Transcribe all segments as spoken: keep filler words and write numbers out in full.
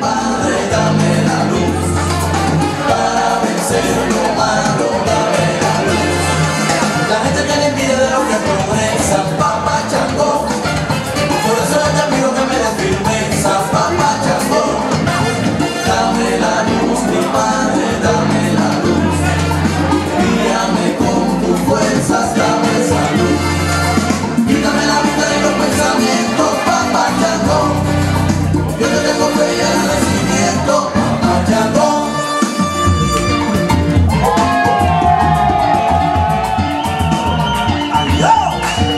Padre, dame la luz, para vencer lo malo, dame la luz. La gente tiene envidia de los que progresan, papá Chango, por eso te pido que me des firmeza, papá Chango. Dame la luz, mi Padre, dame la luz, guíame con tus fuerzas, dame salud. Quítame la vida de los pensamientos, papá Chango. Yo te tengo fe y agradecimiento, papá Chango. ¡Adiós!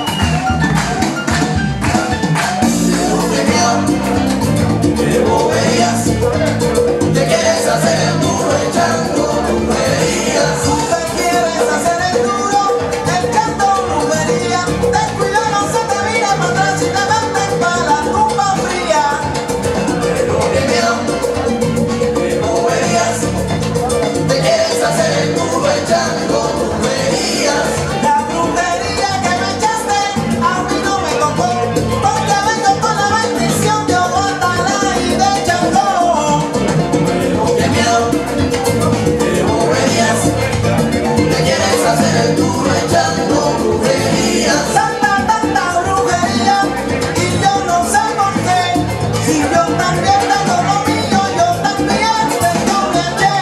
¡Qué boberías! Te quieres hacer el duro echando brujerías. Tú te quieres hacer el duro echando brujería. Descuida, no se te vira para atrás y te metes para la tumba fría. Pero qué miedo, qué boberías. Te quieres hacer el duro echando brujerías. La brujería que me echaste a mí no me tocó, porque vengo con la bendición de Oguatalá y de Chango. Pero qué miedo, qué boberías. Te quieres hacer el duro echando brujerías. Tanta, tanta brujería y yo no sé por qué. Si yo también tengo lo mío, yo también tengo leche.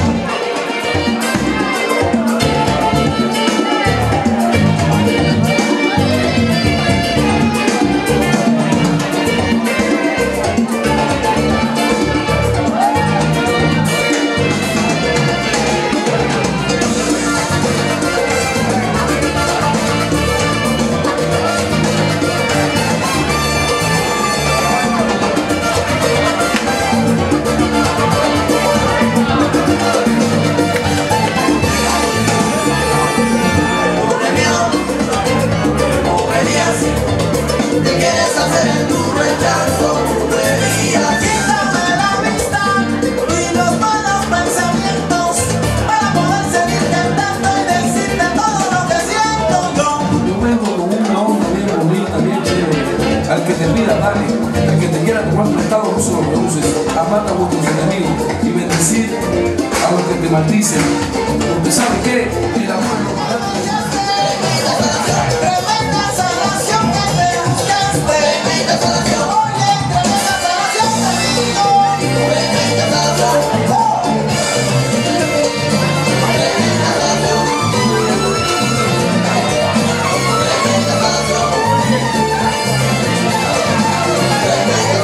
Qué miedo, qué boberías. Te quieres hacer el duro echando brujerías. Quítame la vista y los malos pensamientos para poder seguir cantando y decirte todo lo que siento yo. Yo vengo con una onda bien bonita, bien chévere. Al que te pida, dale. Al que te quiera tomar prestado, no se lo rehuses. Amad a vuestros enemigos y bendecid a los que te maldicen. Porque ¿sabe qué? El amor es lo más grande. Tremenda sanación que te buscaste. Tremenda sanación, Oye, tremenda sanación te digo. tremenda sanación, tremenda sanación, tremenda sanación, tremenda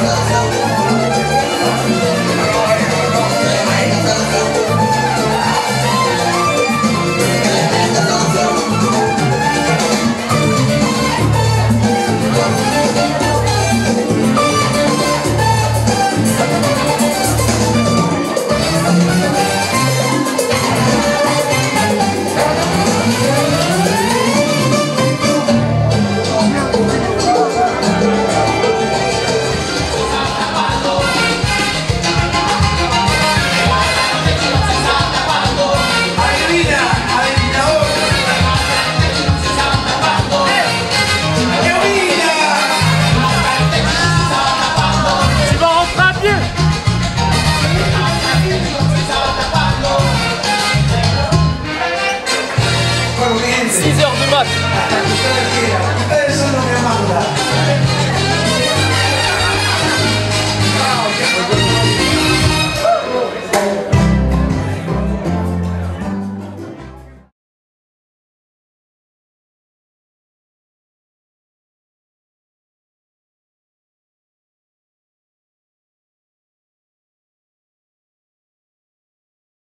six heures du mat. Ustedes son lo que manda.